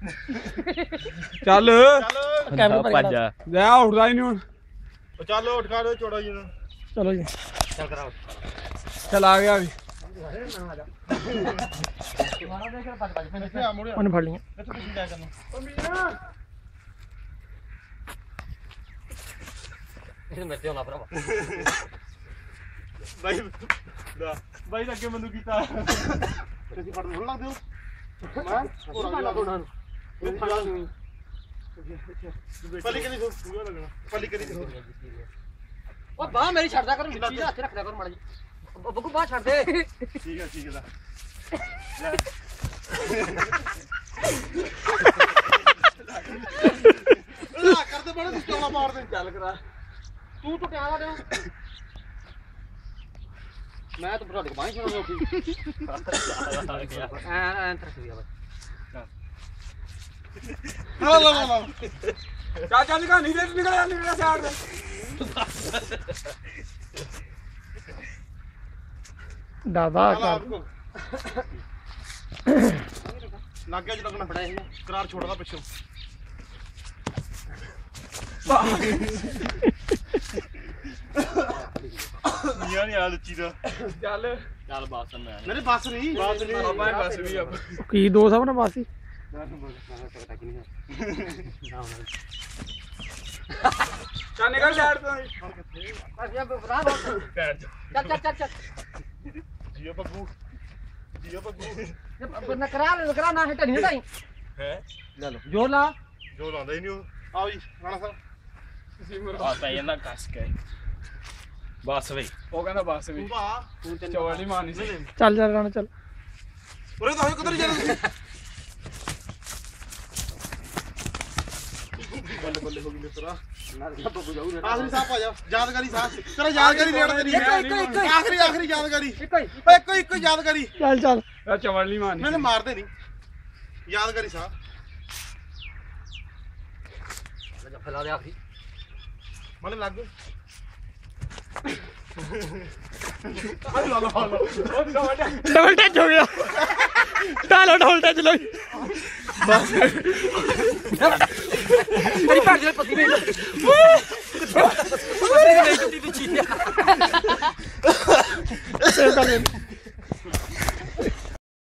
ਚੱਲ ਭੱਜ ਲੈ ਉੱਠਦਾ ਹੀ ਨਹੀਂ ਹੁਣ ਚੱਲ ਉੱਠ ਖਾ ਚੋੜਾ ਜੀ ਚਲੋ ਜੀ ਚੱਲ ਕਰਾ ਚੱਲ ਆ ਗਿਆ ਵੀ ਉਹਨੇ ਫੜ ਲਈਆਂ ਇੱਥੇ ਤੁਸੀਂ ਜਾ ਕਰਨਾ ਇਹ ਮੇਰੇ ਹੋਣਾ ਭਰਾਵਾ ਬਾਈ ਬਾਈ ਤਾਂ ਅੱਗੇ ਮੈਨੂੰ ਕੀਤਾ ਤੁਸੀਂ ਫੜ ਨੂੰ ਲੱਗਦੇ ਹੋ ਮੈਂ ਹੋਰ ਆ ਗਿਆ ਪੱਲੀ ਕਿਹਦੀ ਸੋ ਲੱਗਣਾ ਪੱਲੀ ਕਿਹਦੀ ਸੋ ਉਹ ਬਾਹ ਮੇਰੀ ਛੱਡਦਾ ਕਰੋ ਮਿੱਟੀ ਦਾ ਹੱਥ ਰੱਖਦਾ ਕਰੋ ਮਾੜਾ ਜੀ ਬੱਗੂ ਬਾਹ ਛੱਡ ਦੇ ਠੀਕ ਹੈ ਲੈ ਲਾ ਕਰਦੇ ਬੜੇ ਤੂੰ ਚੌਲਾ ਮਾਰ ਦੇ ਚੱਲ ਕਰਾ ਤੂੰ ਟੁੱਟਿਆ ਵਾ ਦੇ ਮੈਂ ਤਾਂ ਤੁਹਾਡੇ ਬਾਹ ਛੱਡਾਂਗਾ ਉੱਠੀ ਐ ਤਰਕ ਗਿਆ ਬਈ ਲਾ ਚਾਚਾ ਦੀ ਕਹਾਣੀ ਦੇ ਨਿਕਲਿਆ ਸਾਈਡ ਤੇ ਦਾਦਾ ਕਰ ਲੱਗ ਗਿਆ ਜਦੋਂ ਲੱਗਣਾ ਫੜਿਆ ਕਰਾਰ ਛੋੜਦਾ ਪਿੱਛੋਂ ਯਾਰ ਯਾਰ ਲੱਚੀ ਦਾ ਚੱਲ ਬਾਸ ਮੈਂ ਮੇਰੇ ਬੱਸ ਨਹੀਂ ਬਾਬਾ ਬਸ ਵੀ ਆ ਕੀ 200 ਨਾ ਬਾਸੀ ਚੱਲ ਨਿਕਲ ਸਾਈਡ ਤੋਂ ਚੱਲ ਜੀਓ ਬੱਗੂ ਨਾ ਕਰਾ ਨਾ ਹਟਣੀ ਨਾ ਢਾਈ ਹੈ ਲੈ ਲਓ ਜੋਰ ਲਾ ਜੋ ਲਾਉਂਦਾ ਹੀ ਨਹੀਂ ਉਹ ਆਓ ਜੀ ਰਾਣਾ ਸਾਹਿਬ ਆ ਪੈ ਜਾਂਦਾ ਕੱਸ ਕੇ ਬਸ ਬਈ ਉਹ ਕਹਿੰਦਾ ਬਸ ਵੀ ਭਾ ਚੌਲ ਨਹੀਂ ਮਾਰਨੀ ਸੀ ਚੱਲ ਚੱਲ ਰਾਣਾ ਚੱਲ ਉਰੇ ਤਾਂ ਕਿੱਧਰ ਜਾਣਾ ਤੁਸੀਂ ਬੱਲੇ ਹੋ ਗਈ ਮਿੱਤਰਾ ਆਖਰੀ ਸਾਹ ਪਾ ਜਾ ਯਾਦਗਾਰੀ ਸਾਹ ਤੇਰਾ ਯਾਦਗਾਰੀ ਰੇਟ ਤੇ ਨਹੀਂ ਆਖਰੀ ਯਾਦਗਾਰੀ ਇੱਕੋ ਯਾਦਗਾਰੀ ਚੱਲ ਚੱਲ ਆ ਚੌਲ ਨਹੀਂ ਮਾਰਨੀ ਮੈਨੂੰ ਮਾਰਦੇ ਨਹੀਂ ਯਾਦਗਾਰੀ ਸਾਹ ਫੈਲਾ ਦੇ ਆਖਰੀ ਮਨ ਲੱਗ ਡਬਲ ਟੱਚ ਹੋ ਗਿਆ ਡਬਲ ਟੱਚ ਲੋ ਮੇਰੀ ਭੈਣ ਦੇ ਪਤੀ ਨੇ